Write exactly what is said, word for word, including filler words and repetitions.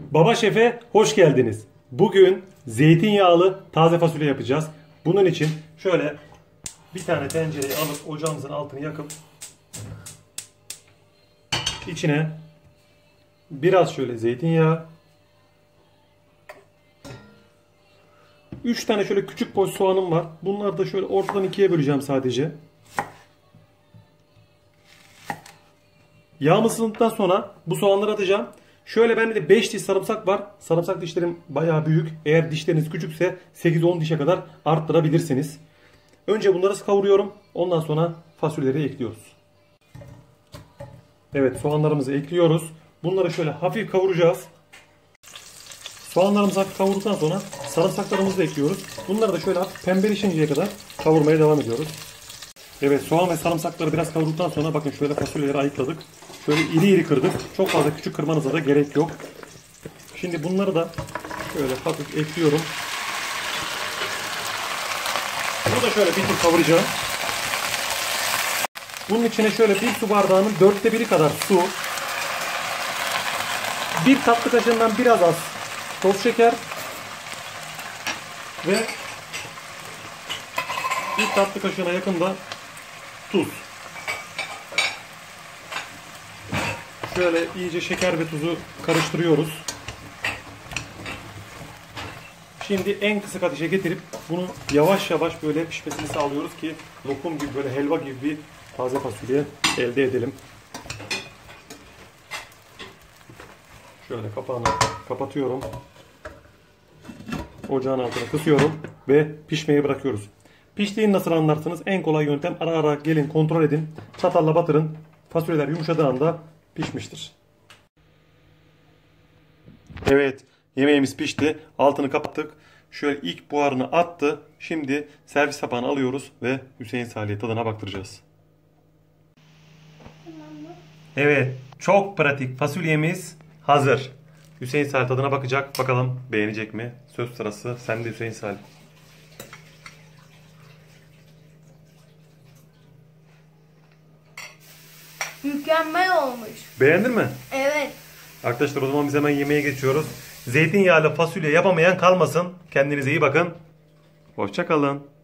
Baba Şef'e hoş geldiniz. Bugün zeytinyağlı taze fasulye yapacağız. Bunun için şöyle bir tane tencereyi alıp ocağımızın altını yakıp içine biraz şöyle zeytinyağı, üç tane şöyle küçük boy soğanım var. Bunları da şöyle ortadan ikiye böleceğim sadece. Yağım ısındıktan sonra bu soğanları atacağım. Şöyle bende de beş diş sarımsak var. Sarımsak dişlerim bayağı büyük. Eğer dişleriniz küçükse sekiz on dişe kadar arttırabilirsiniz. Önce bunları kavuruyorum. Ondan sonra fasulyeleri ekliyoruz. Evet, soğanlarımızı ekliyoruz. Bunları şöyle hafif kavuracağız. Soğanlarımızı hafif kavurduktan sonra sarımsaklarımızı da ekliyoruz. Bunları da şöyle hafif pembeleşinceye kadar kavurmaya devam ediyoruz. Evet, soğan ve sarımsakları biraz kavurduktan sonra bakın şöyle fasulyeleri ayıkladık. Şöyle iri iri kırdık. Çok fazla küçük kırmanıza da gerek yok. Şimdi bunları da şöyle hafif ekliyorum. Bunu da şöyle bir tur kavuracağım. Bunun içine şöyle bir su bardağının dörtte biri kadar su, bir tatlı kaşığından biraz az toz şeker ve bir tatlı kaşığına yakın da tuz. Şöyle iyice şeker ve tuzu karıştırıyoruz. Şimdi en kısık ateşe getirip bunu yavaş yavaş böyle pişmesini sağlıyoruz ki lokum gibi, böyle helva gibi bir taze fasulye elde edelim. Şöyle kapağını kapatıyorum. Ocağın altına kısıyorum ve pişmeye bırakıyoruz. Piştiğini nasıl anlarsınız? En kolay yöntem ara ara gelin kontrol edin. Çatalla batırın. Fasulyeler yumuşadığı anda pişmiştir. Evet, yemeğimiz pişti. Altını kapattık. Şöyle ilk buharını attı. Şimdi servis tabağına alıyoruz ve Hüseyin Salih'e tadına baktıracağız. Evet, çok pratik fasulyemiz hazır. Hüseyin Salih tadına bakacak. Bakalım beğenecek mi? Söz sırası sende Hüseyin Salih. Mükemmel olmuş. Beğendin mi? Evet. Arkadaşlar, o zaman biz hemen yemeğe geçiyoruz. Zeytinyağlı fasulye yapamayan kalmasın. Kendinize iyi bakın. Hoşça kalın.